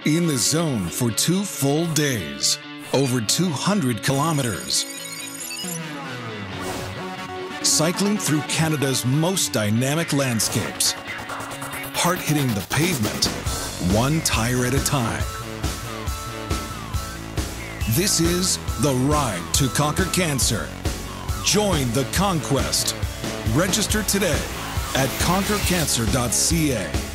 In the zone for 2 full days, over 200 kilometers. Cycling through Canada's most dynamic landscapes. Heart hitting the pavement, one tire at a time. This is the ride to conquer cancer. Join the conquest. Register today at conquercancer.ca.